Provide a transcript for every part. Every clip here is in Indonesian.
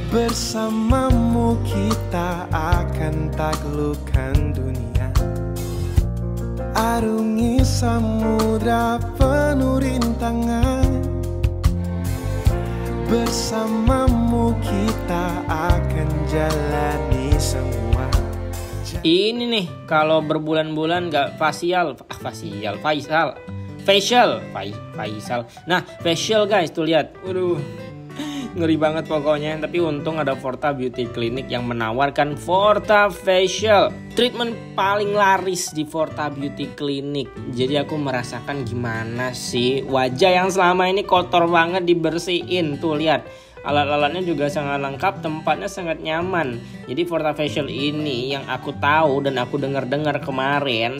Bersamamu kita akan taklukkan dunia, arungi samudra penuh rintangan. Bersamamu kita akan jalani semua. Ini nih kalau berbulan-bulan gak facial. Nah facial guys, tuh lihat. Waduh, ngeri banget pokoknya. Tapi untung ada Forta Beauty Clinic yang menawarkan Forta Facial, treatment paling laris di Forta Beauty Clinic. Jadi aku merasakan gimana sih wajah yang selama ini kotor banget dibersihin. Tuh lihat, alat-alatnya juga sangat lengkap, tempatnya sangat nyaman. Jadi Forta Facial ini yang aku tahu dan aku dengar-dengar kemarin,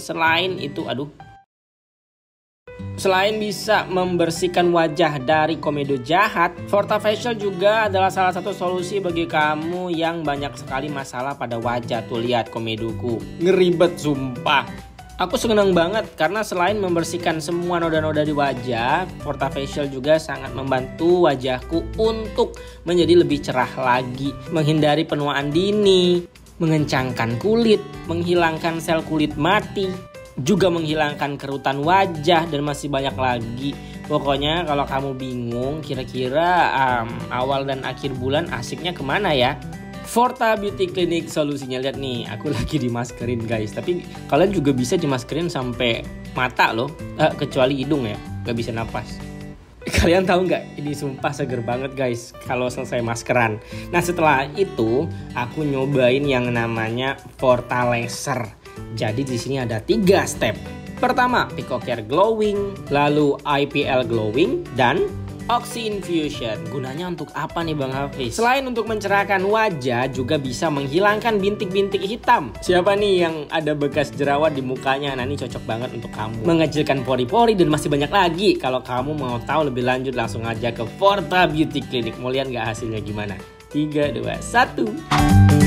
selain bisa membersihkan wajah dari komedo jahat, Forta Facial juga adalah salah satu solusi bagi kamu yang banyak sekali masalah pada wajah. Tuh lihat komedoku, ngeribet sumpah. Aku senang banget karena selain membersihkan semua noda-noda di wajah, Forta Facial juga sangat membantu wajahku untuk menjadi lebih cerah lagi, menghindari penuaan dini, mengencangkan kulit, menghilangkan sel kulit mati, juga menghilangkan kerutan wajah, dan masih banyak lagi. Pokoknya kalau kamu bingung kira-kira awal dan akhir bulan asiknya kemana ya, Forta Beauty Clinic solusinya. Lihat nih, aku lagi dimaskerin guys. Tapi kalian juga bisa dimaskerin sampai mata loh, kecuali hidung ya, gak bisa napas. Kalian tahu nggak? Ini sumpah seger banget guys kalau selesai maskeran. Nah setelah itu aku nyobain yang namanya Forta Laser. Jadi di sini ada 3 step. Pertama, Pico Care Glowing, lalu IPL Glowing, dan Oxy Infusion. Gunanya untuk apa nih Bang Hafiz? Selain untuk mencerahkan wajah, juga bisa menghilangkan bintik-bintik hitam. Siapa nih yang ada bekas jerawat di mukanya? Nah ini cocok banget untuk kamu. Mengecilkan pori-pori dan masih banyak lagi. Kalau kamu mau tahu lebih lanjut, langsung aja ke Forta Beauty Clinic. Mau lihat nggak hasilnya gimana? 3, 2, 1.